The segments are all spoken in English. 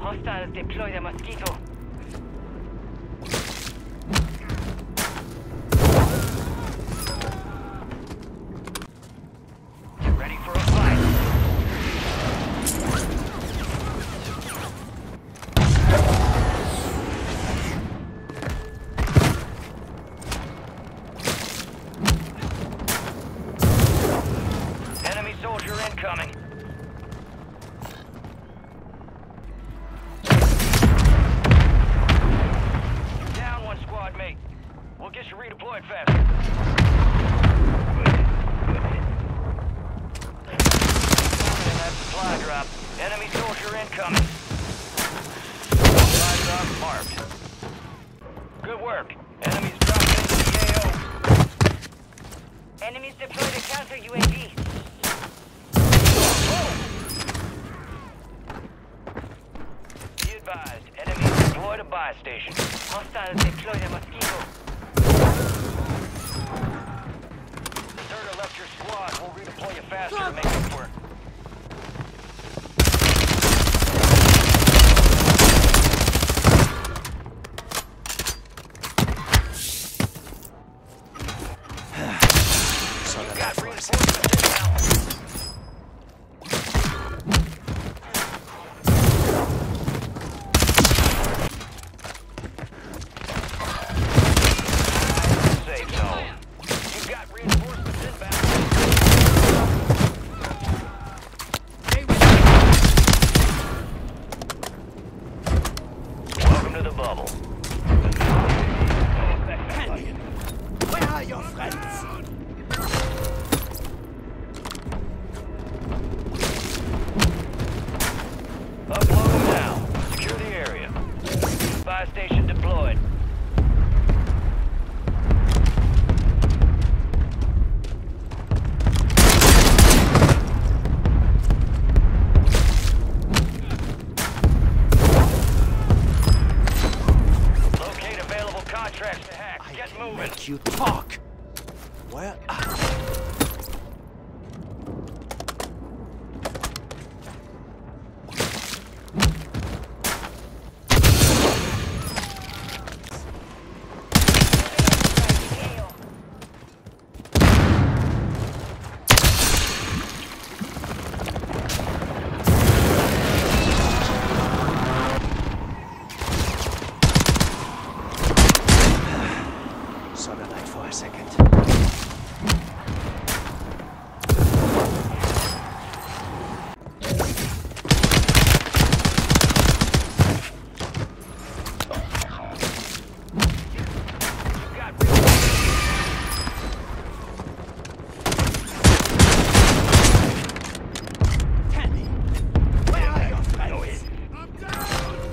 Hostiles deploy the Mosquito. Get ready for a fight. Enemy soldier incoming. Mate, we'll get you redeployed faster. That supply drop. Enemy soldier incoming. Supply drop marked. Good work. Enemies dropping into the AO. Enemies deployed a counter UAV. Be advised, enemies deployed a buy station. Hostiles deploy the Mosquito. Deserter left your squad. We'll redeploy you faster to make it work. You got reinforcements inbound. Where are your friends? Upload them now. Secure the area. Buy station deployed. Locate available contracts to hack. Get moving. Make you talk. Where are you? Saw the light for a second. Kenny, where are your friends? I'm down!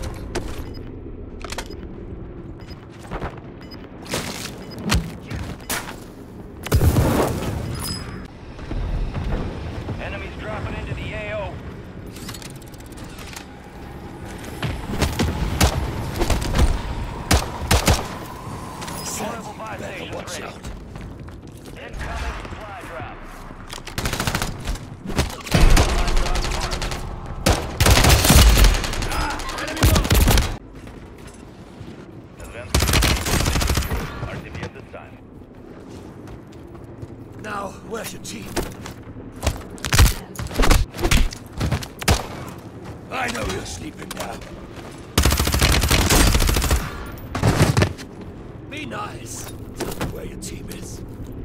Enemies dropping into the AO. Portable buy stations Watch ready. out. Incoming supply drop. RTB at this time. Now, where's your team? I know you're sleeping now. Be nice. Tell me where your team is.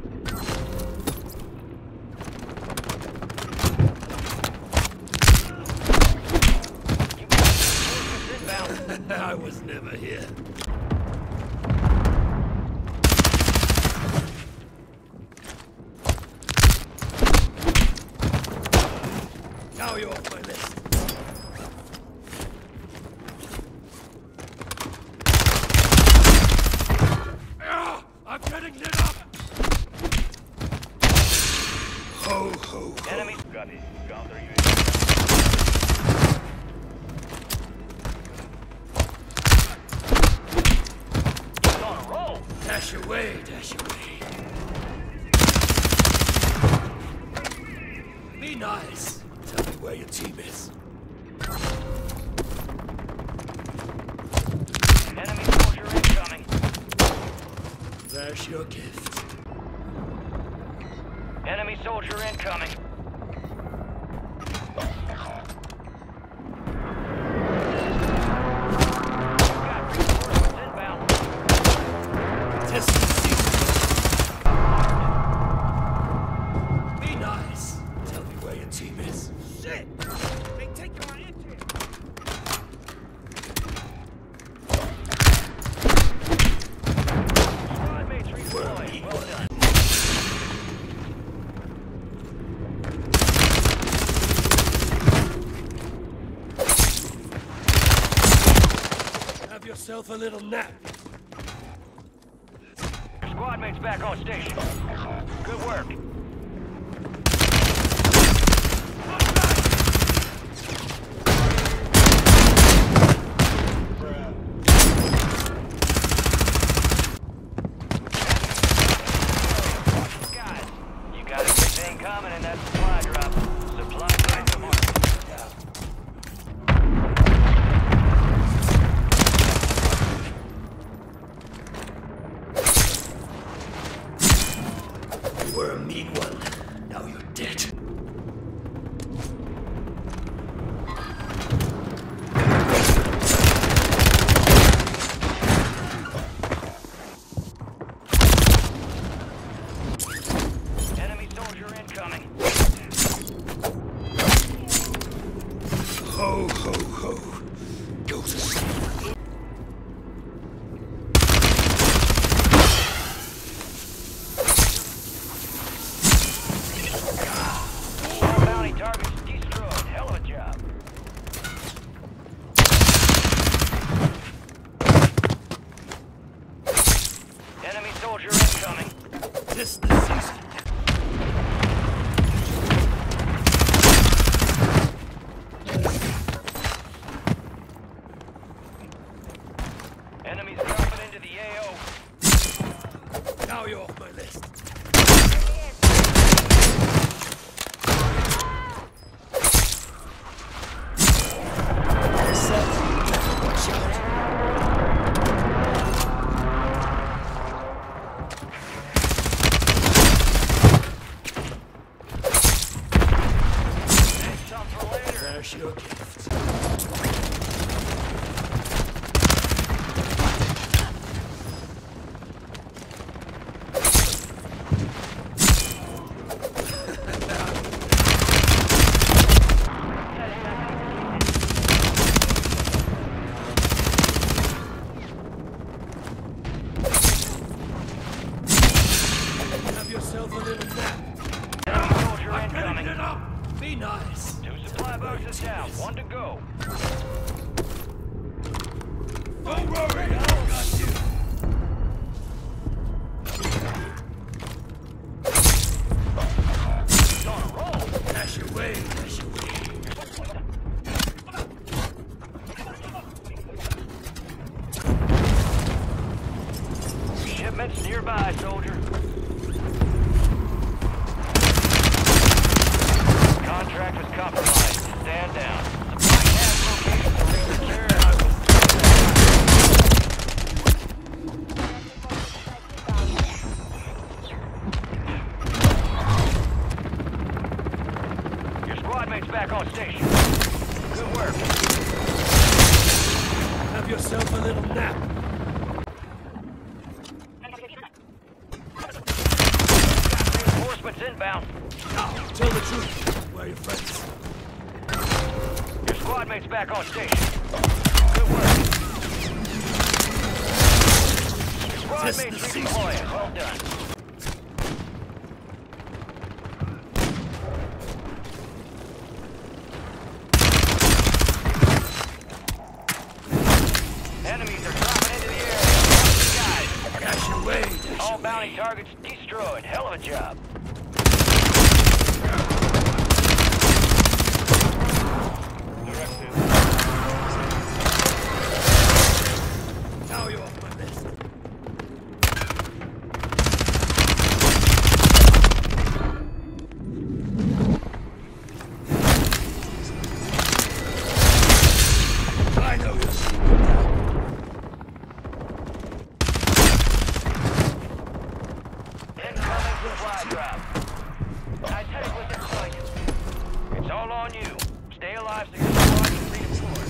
I was never here. Now you're off my list. I'm getting lit up! Ho, ho, ho. Enemy copy. Counter UAV. He's on a roll. Dash away, dash away. Be nice. Tell me where your team is. There's your gift. Enemy soldier incoming. Got reinforcements inbound. Tis the season. Be nice. Tell me where your team is. Shit! They take our engine. Squad mates redeployed. Well done. Have yourself a little nap. Your squad mates back on station. Good work. Guys, you got a good thing coming in that supply drop. Supply drop tomorrow. You were a mean one. Now you're dead. Enemy soldier incoming. Ho, ho, ho. Go to sleep. All bounty targets destroyed. Hell of a job. Enemy soldier incoming. Tis the season. Enemies dropping into the AO. Now you're off my list. Watch out. Some for later. There's your gift. Have yourself a little nap. Enemy soldier I'm getting incoming. it up. Be nice. 2 supply boxes down. 1 to go. Don't worry, I've got you. He's on a roll. Dash away, dash away. Shipments nearby, soldier. Contract is compromised. Stand down. Supply cash locations are being secured. Your squad mates back on station. Good work. Have yourself a little nap. Reinforcements inbound. Now, tell the truth. Where are your friends? Your squad mates back on station. Good work. Your squad Tis mates the season. redeploying. Well done. Enemies are dropping into the air. Watch the skies. Dash away, dash All away. bounty targets destroyed. Hell of a job. Now you're off my list. I know your secret now. alive so your squad can redeploy.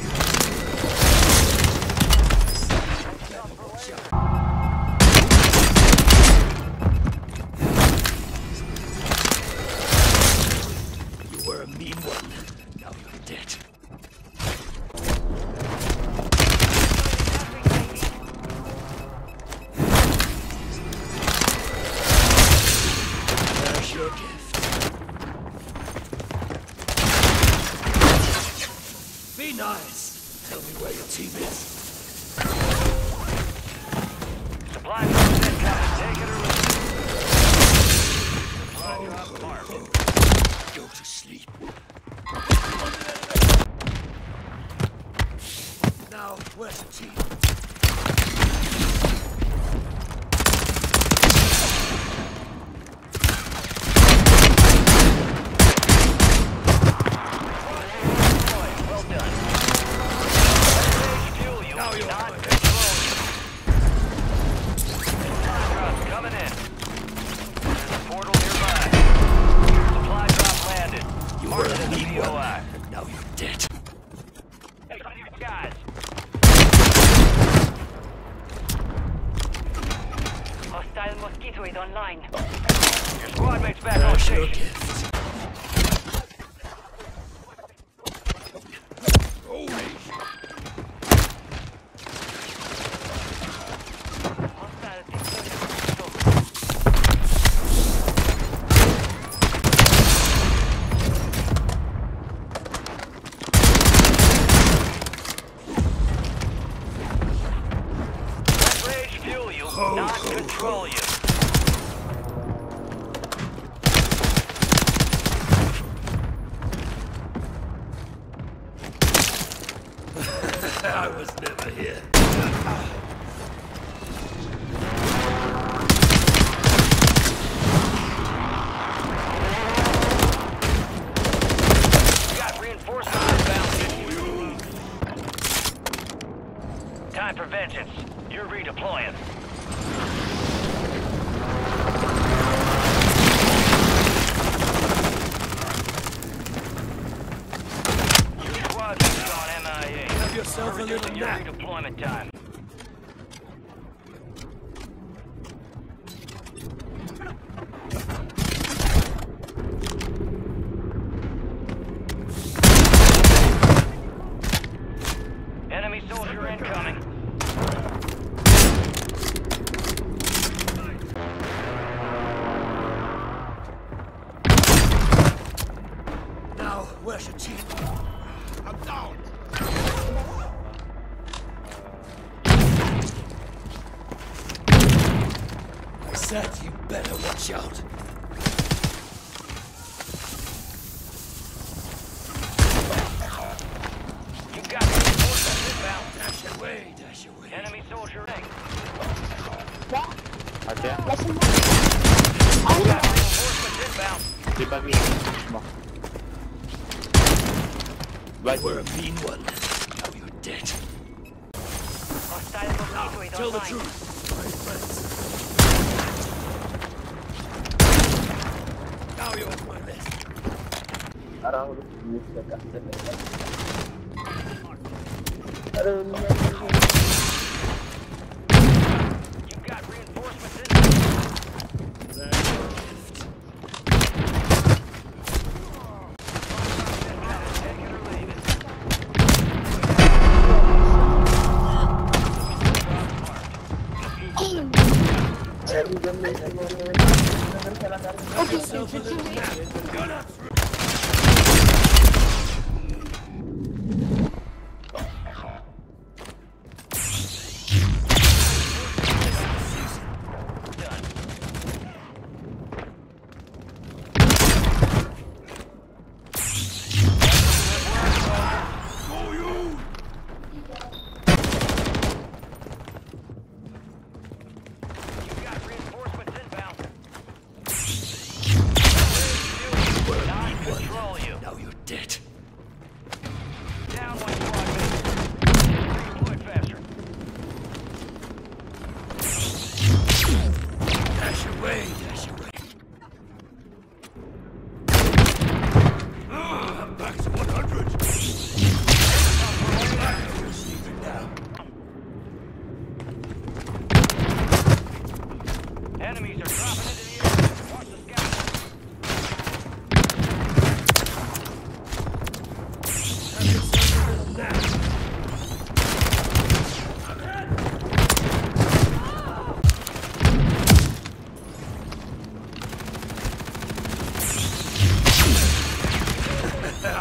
You were a mean one. Now you're dead. There's your gift. Be nice. Tell me where your team is. Supply drops incoming. Take it or leave it. Supply drop marked. Go to sleep. Now, where's the team? Well done. Fuel you, Now you're not right. control you. Supply drops coming in. There's a portal nearby. Supply drop landed. You Mark were it a as mean POI. one. Now you're dead. Guys. Hostile Mosquito is online. Your squad mates back on There's your station. gift. Holy Hostile deployed mosquito. Let rage fuel you, not control you. I was never here. We got reinforcements inbound. Time for vengeance. You're redeploying. Your squad mates on MIA. Have yourself a We're little reducing your nap. redeployment time. Enemy soldier incoming. Now, where's your team? I'm down. I said you better watch out. You've got reinforcements inbound. Dash away, dash away. Enemy soldier ring. Ada You've got reinforcements inbound. di pagi semua. You were a mean one. Now you're dead. Hostile Mosquito is Tell the online. truth, my friends. Now you're on my list. You've got reinforcements inbound. There's your gift. Take it or leave it. Have yourself a little nap. You're not through. You've got reinforcements inbound. Not control you. Now you're dead. Down one squad mate. Redeploy faster. Dash away, dash away. I'm back to 100.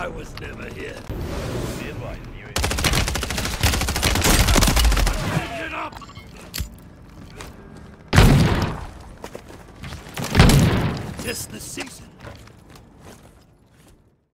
I was never here. Be advised, UAV. Get up! Tis the season.